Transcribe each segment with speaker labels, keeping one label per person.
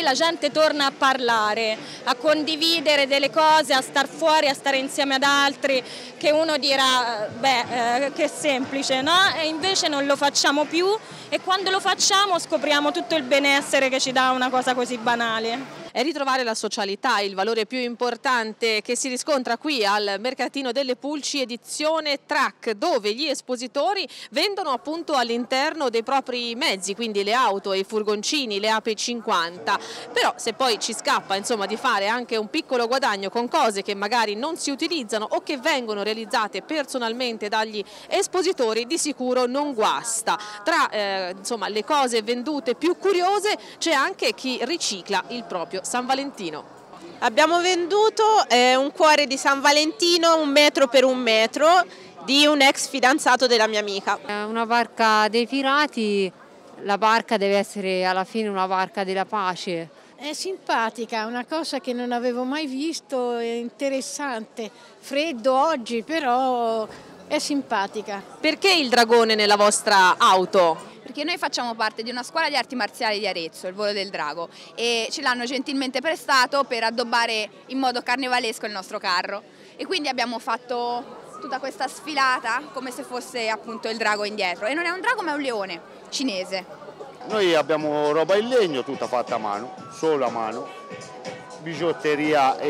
Speaker 1: la gente torna a parlare, a condividere delle cose, a star fuori, a stare insieme ad altri, che uno dirà, beh, che semplice, no? E invece non lo facciamo più e quando lo facciamo scopriamo tutto il benessere che ci dà una cosa così banale.
Speaker 2: È ritrovare la socialità il valore più importante che si riscontra qui al Mercatino delle Pulci edizione Track, dove gli espositori vendono appunto all'interno dei propri mezzi, quindi le auto e i furgoncini, le Ape 50. Però se poi ci scappa insomma di fare anche un piccolo guadagno con cose che magari non si utilizzano o che vengono realizzate personalmente dagli espositori, di sicuro non guasta. Tra insomma le cose vendute più curiose c'è anche chi ricicla il proprio San Valentino.
Speaker 3: Abbiamo venduto un cuore di San Valentino 1 metro per 1 metro di un ex fidanzato della mia amica.
Speaker 4: Una barca dei pirati, la barca deve essere alla fine una barca della pace.
Speaker 5: È simpatica, una cosa che non avevo mai visto, è interessante, freddo oggi però è simpatica.
Speaker 2: Perché il dragone nella vostra auto?
Speaker 6: Perché noi facciamo parte di una scuola di arti marziali di Arezzo, il Volo del Drago, e ce l'hanno gentilmente prestato per addobbare in modo carnevalesco il nostro carro. E quindi abbiamo fatto tutta questa sfilata come se fosse appunto il drago indietro. E non è un drago ma è un leone cinese.
Speaker 7: Noi abbiamo roba in legno, tutta fatta a mano, solo a mano, bigiotteria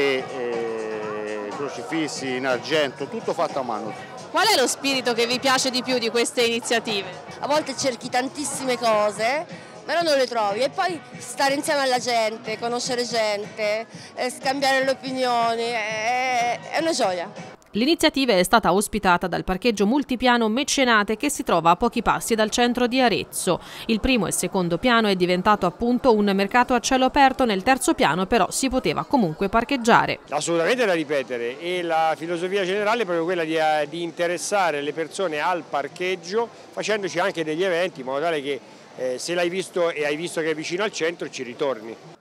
Speaker 7: e crocifissi in argento, tutto fatto a mano.
Speaker 2: Qual è lo spirito che vi piace di più di queste iniziative?
Speaker 8: A volte cerchi tantissime cose, però non le trovi e poi stare insieme alla gente, conoscere gente, scambiare le opinioni, è una gioia.
Speaker 2: L'iniziativa è stata ospitata dal parcheggio multipiano Mecenate che si trova a pochi passi dal centro di Arezzo. Il primo e il secondo piano è diventato appunto un mercato a cielo aperto, nel terzo piano però si poteva comunque parcheggiare.
Speaker 9: Assolutamente da ripetere, e la filosofia generale è proprio quella di interessare le persone al parcheggio facendoci anche degli eventi in modo tale che se l'hai visto e hai visto che è vicino al centro ci ritorni.